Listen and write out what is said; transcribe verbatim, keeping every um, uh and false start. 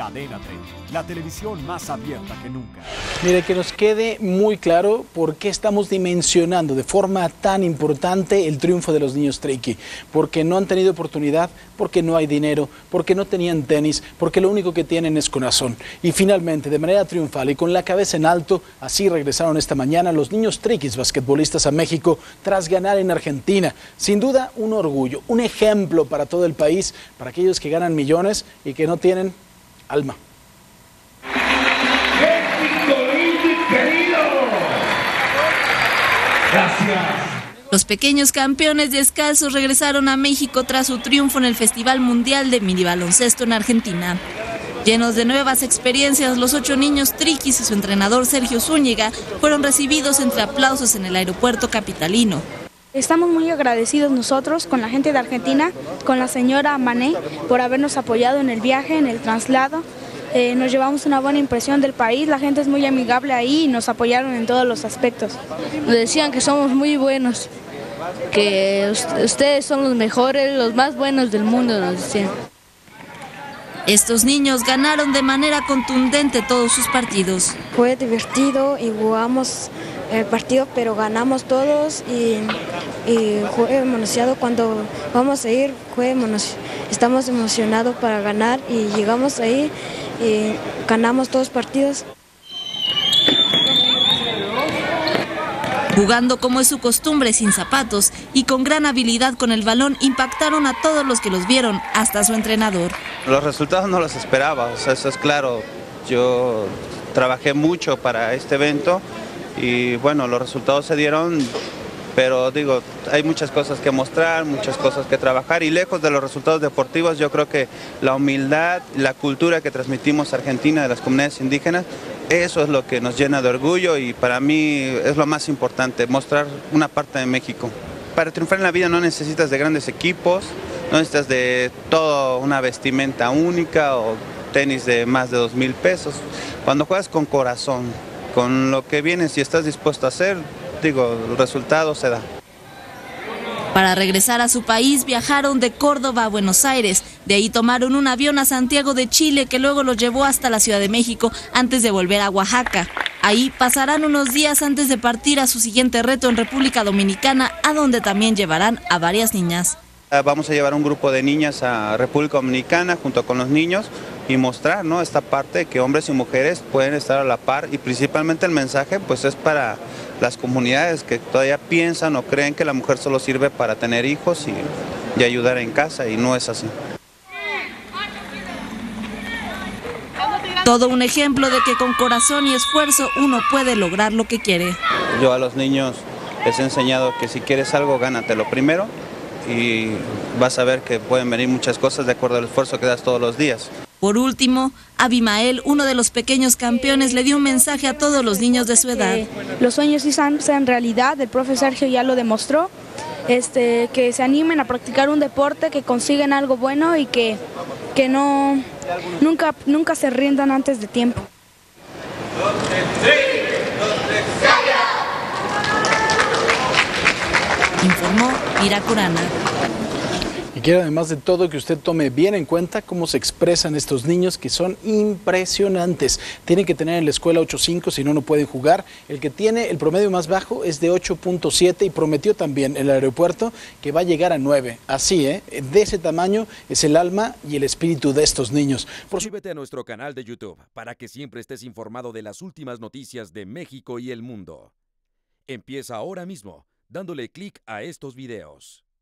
Cadena treinta, la televisión más abierta que nunca. Mire, que nos quede muy claro por qué estamos dimensionando de forma tan importante el triunfo de los niños Triqui. Porque no han tenido oportunidad, porque no hay dinero, porque no tenían tenis, porque lo único que tienen es corazón. Y finalmente, de manera triunfal y con la cabeza en alto, así regresaron esta mañana los niños Triquis basquetbolistas a México tras ganar en Argentina. Sin duda, un orgullo, un ejemplo para todo el país, para aquellos que ganan millones y que no tienen alma. México lindo y querido. Gracias. Los pequeños campeones descalzos regresaron a México tras su triunfo en el Festival Mundial de Minibaloncesto en Argentina. Llenos de nuevas experiencias, los ocho niños Triquis y su entrenador Sergio Zúñiga fueron recibidos entre aplausos en el aeropuerto capitalino. Estamos muy agradecidos nosotros con la gente de Argentina, con la señora Mané, por habernos apoyado en el viaje, en el traslado. Eh, nos llevamos una buena impresión del país, la gente es muy amigable ahí y nos apoyaron en todos los aspectos. Nos decían que somos muy buenos, que ustedes son los mejores, los más buenos del mundo, nos decían. Estos niños ganaron de manera contundente todos sus partidos. Fue divertido y jugamos el partido, pero ganamos todos y, y fue emocionado cuando vamos a ir, fue emocionado. Estamos emocionados para ganar y llegamos ahí y ganamos todos los partidos. Jugando como es su costumbre, sin zapatos y con gran habilidad con el balón, impactaron a todos los que los vieron, hasta su entrenador. Los resultados no los esperaba, o sea, eso es claro. Yo trabajé mucho para este evento y bueno, los resultados se dieron, pero digo, hay muchas cosas que mostrar, muchas cosas que trabajar y lejos de los resultados deportivos, yo creo que la humildad, la cultura que transmitimos a Argentina de las comunidades indígenas, eso es lo que nos llena de orgullo y para mí es lo más importante, mostrar una parte de México. Para triunfar en la vida no necesitas de grandes equipos, no necesitas de toda una vestimenta única o tenis de más de dos mil pesos. Cuando juegas con corazón, con lo que vienes y estás dispuesto a hacer, digo, el resultado se da. Para regresar a su país viajaron de Córdoba a Buenos Aires, de ahí tomaron un avión a Santiago de Chile que luego los llevó hasta la Ciudad de México antes de volver a Oaxaca. Ahí pasarán unos días antes de partir a su siguiente reto en República Dominicana, a donde también llevarán a varias niñas. Vamos a llevar un grupo de niñas a República Dominicana junto con los niños y mostrar, ¿no?, esta parte que hombres y mujeres pueden estar a la par y principalmente el mensaje pues es para las comunidades que todavía piensan o creen que la mujer solo sirve para tener hijos y, y ayudar en casa y no es así. Todo un ejemplo de que con corazón y esfuerzo uno puede lograr lo que quiere. Yo a los niños les he enseñado que si quieres algo, gánatelo primero y vas a ver que pueden venir muchas cosas de acuerdo al esfuerzo que das todos los días. Por último, Abimael, uno de los pequeños campeones, le dio un mensaje a todos los niños de su edad. Eh, los sueños sí sean realidad, el profe Sergio ya lo demostró, este, que se animen a practicar un deporte, que consiguen algo bueno y que, que no, nunca, nunca se rindan antes de tiempo. Informó Ira Curana. Y quiero además de todo que usted tome bien en cuenta cómo se expresan estos niños que son impresionantes. Tienen que tener en la escuela ocho punto cinco, si no, no pueden jugar. El que tiene el promedio más bajo es de ocho punto siete y prometió también en el aeropuerto que va a llegar a nueve. Así, ¿eh? De ese tamaño es el alma y el espíritu de estos niños. Suscríbete a nuestro canal de YouTube para que siempre estés informado de las últimas noticias de México y el mundo. Empieza ahora mismo dándole clic a estos videos.